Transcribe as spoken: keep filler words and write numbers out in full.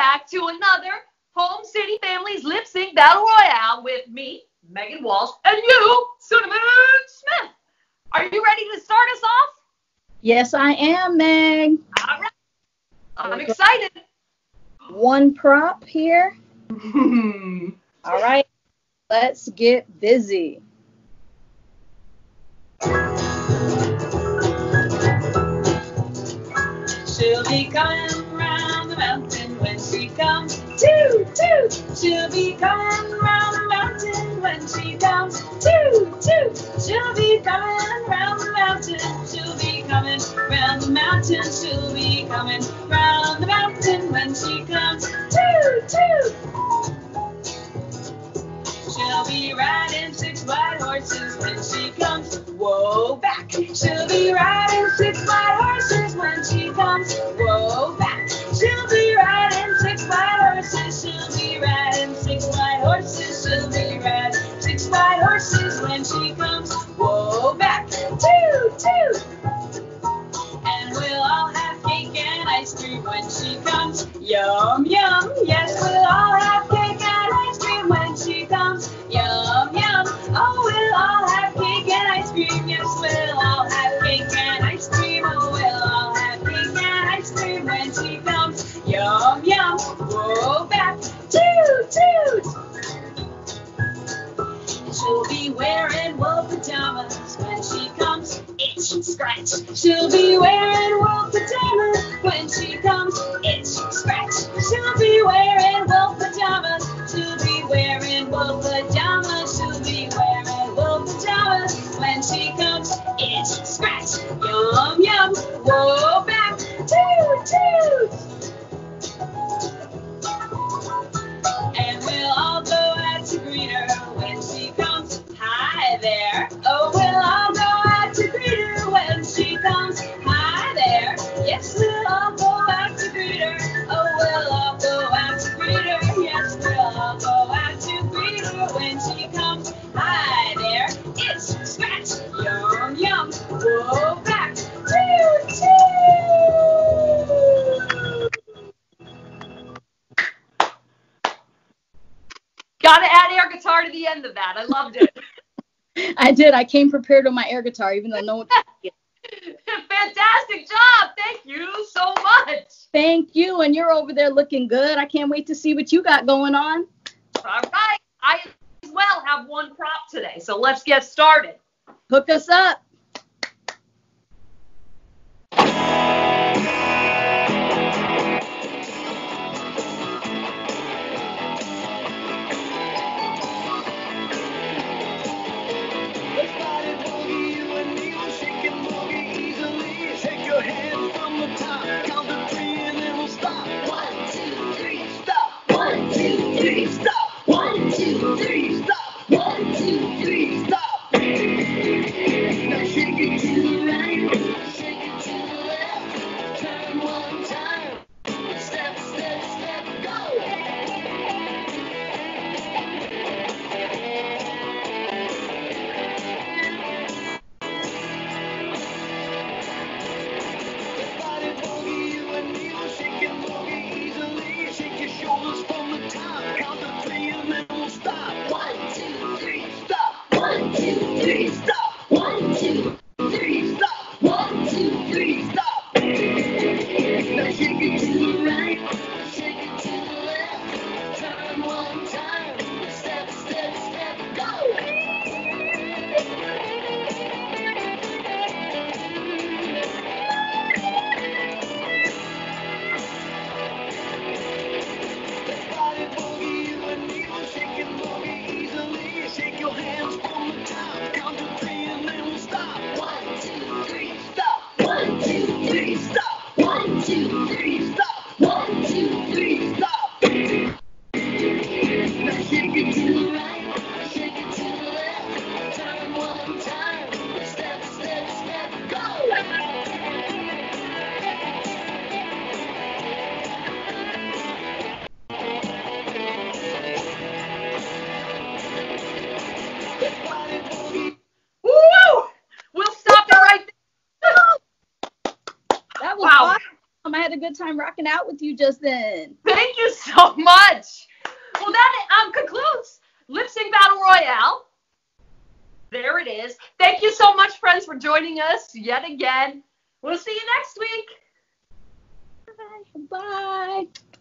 back to another Home City Families Lip Sync Battle Royale with me, Megan Walsh, and you, Cinnamon Smith. Are you ready to start us off? Yes, I am, Meg. All right. I'm excited. One prop here. All right. Let's get busy. She'll be coming round the mountain when she comes. Toot, toot. She'll be coming round the mountain when she comes. Toot, toot. She'll be coming round the mountain. She'll be coming round the mountain. She'll be coming round the mountain when she comes. Toot, toot. She'll be riding six white horses when she comes. Whoa, back. She'll be riding six white horses when she comes. Whoa, back. She'll be riding six white horses. She'll be riding six white horses. She'll be riding six white horses when she comes. Whoa, back. Toot, toot. And we'll all have cake and ice cream when she comes. Yum, yum. Yes, we'll all have cake and ice cream when she comes. Yum, yum. Oh, we'll all have cake and ice cream. Yes, we'll all have cake and ice cream. Oh, we'll all have cake and ice cream when she comes. Yum, yum. Whoa, back. Toot, toot. She'll be wearing wool pajamas when she comes. Itch, scratch. She'll be wearing wool pajamas when she comes. Itch, scratch. She'll be wearing wool pajamas. She'll be wearing wool pajamas. She'll be wearing wool pajamas when she comes. Itch, scratch. Yum, yum. Whoa, back. Toot, toot. And we'll all go out to greet her when she comes. Hi there. Oh, we'll all go out to greet her when she comes. Hi there. Yes, we'll all go out to greet her. Oh, we'll all go out to greet her. Yes, we'll all go out to greet her when she comes. Hi there. It's scratch. Yum, yum. Whoa, back. Toot, toot. Gotta add air guitar to the end of that. I loved it. I did. I came prepared with my air guitar, even though no one. Fantastic job. Thank you so much. Thank you. And you're over there looking good. I can't wait to see what you got going on. All right. I as well have one prop today, so let's get started. Hook us up. Wow. I had a good time rocking out with you just then. Thank you so much. Well, that um, concludes Lip Sync Battle Royale. There it is. Thank you so much, friends, for joining us yet again. We'll see you next week. Bye. Bye.